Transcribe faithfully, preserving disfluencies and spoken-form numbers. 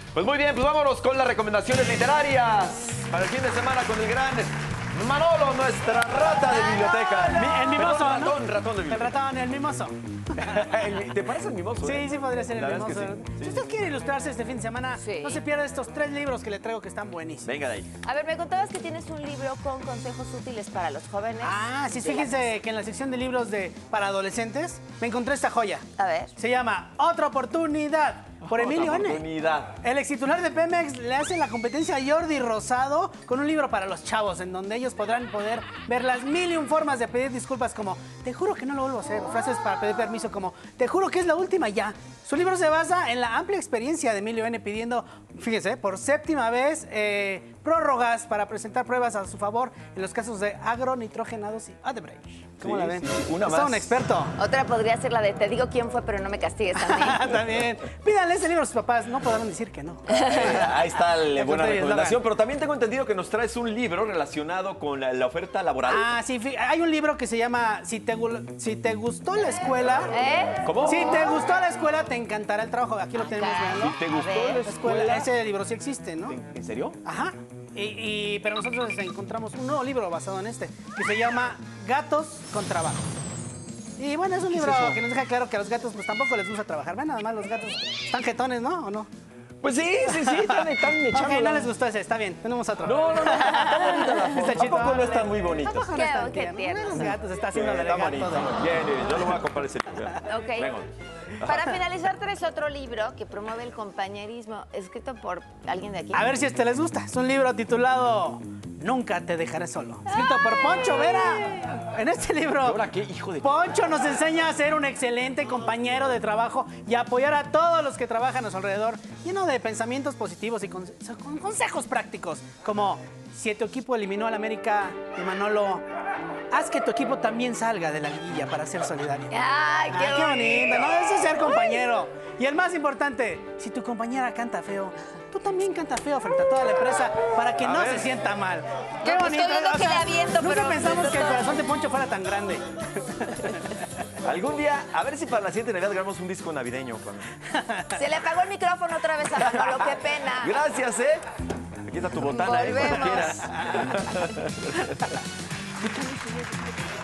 Pues muy bien, pues vámonos con las recomendaciones literarias para el fin de semana con el gran Manolo, nuestra rata de biblioteca. Mi- el mimoso, Perdón, ¿no? ratón, ratón de El biblioteca. ratón, el mimoso. El- ¿Te parece el mimoso? Sí, eh? sí podría ser el La verdad mimoso. es que sí. Si Sí, usted sí. quiere ilustrarse este fin de semana, Sí. no se pierda estos tres libros que le traigo que están buenísimos. Venga de ahí. A ver, me contabas que tienes un libro con consejos útiles para los jóvenes. Ah, sí, de la fíjense que en la sección de libros de para adolescentes me encontré esta joya. casa. A ver. Se llama Otra Oportunidad, por Otra Emilio N. oportunidad. El extitular de Pemex le hace la competencia a Jordi Rosado con un libro para los chavos, en donde ellos podrán poder ver las mil y un formas de pedir disculpas, como te juro que no lo vuelvo a hacer, frases para pedir permiso como te juro que es la última ya. Su libro se basa en la amplia experiencia de Emilio N. pidiendo, fíjense, por séptima vez eh, prórrogas para presentar pruebas a su favor en los casos de agronitrogenados y Odebrecht. ¿Cómo Sí, la ven? sí, sí, una Es más. todo un experto. Otra podría ser la de te digo quién fue, pero no me castigues a mí. También. Pídanle ese libro a sus papás, no podrán decir que no. Eh, ahí está la buena Apunté y recomendación, eslogan. pero también tengo entendido que nos traes un libro relacionado con la, la oferta laboral. Ah, sí, fí- hay un libro que se llama Si te, gu- si te gustó la escuela. ¿Eh? ¿Cómo? Si te gustó la escuela, te encantará el trabajo. Aquí lo tenemos, caray. veanlo. Si te gustó A ver. la La escuela, escuela. ese libro sí existe, ¿no? ¿En, en serio? Ajá. Y, y- pero nosotros encontramos un nuevo libro basado en este, que se llama Gatos con Trabajo. Y bueno, es un libro eso? que nos deja claro que a los gatos pues tampoco les gusta trabajar. Ven, nada más los gatos están jetones, ¿no? ¿O no? Pues sí, sí, sí, están, están echando. Ok, no la- les gustó ese, está bien, tenemos otro. No, no, no, está bonita la foto. Está chido. Tampoco no están muy bonitos. Tampoco no Qué- están qué tiernos. tiernos. Los gatos, está haciendo Eh, de está gato. bonito. de- Bien, bien, yo lo voy a comprar ese libro. Ok. Venga. Para finalizar, traes otro libro que promueve el compañerismo, escrito por alguien de aquí. A ver si este les gusta. Es un libro titulado Nunca te dejaré solo. Escrito por Poncho Vera. En este libro, ¿Ahora qué, hijo de...? Poncho nos enseña a ser un excelente compañero de trabajo y a apoyar a todos los que trabajan a su alrededor, lleno de pensamientos positivos y con, con consejos prácticos, como si tu equipo eliminó al América y Manolo, haz que tu equipo también salga de la liguilla para ser solidario. ¡Ay, qué, Ay, qué bonito, bonito! ¿no? Eso es ser compañero. Y el más importante, si tu compañera canta feo, tú también canta feo frente a toda la empresa para que A no ver. se sienta mal. Qué No, pues, bonito. todo lo o que sea, le aviento, nunca pero- pensamos que el corazón de Poncho fuera tan grande. Algún día, a ver si para la siguiente Navidad grabamos un disco navideño. Juan. Se le apagó el micrófono otra vez a Manolo, qué pena. Gracias, ¿eh? Aquí está tu botana, ¿eh? Cuando Volvemos. quieras.